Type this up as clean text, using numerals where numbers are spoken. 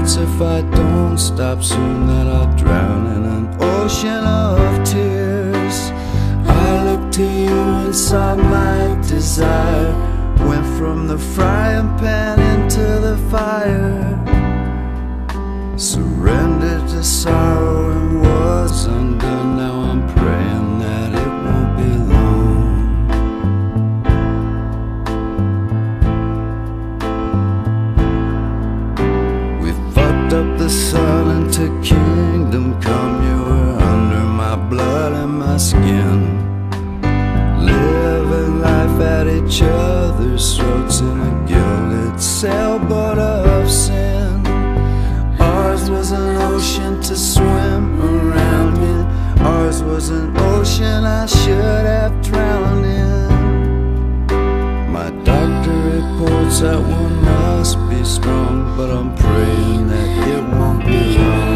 chance if I don't stop soon that I'll drown in an ocean of tears. I looked to you and saw my desire, went from the frying pan into the fire, surrendered to sorrow and was undone. Now I'm praying that it won't be long. We fucked up the sun into kingdom come. You were under my blood and my skin, living life at each other's throats in a gilded sailboat of sin. Ours was an ocean to swim around in. Ours was an ocean I should have drowned in. My doctor reports that one must be strong, but I'm praying that it won't be long.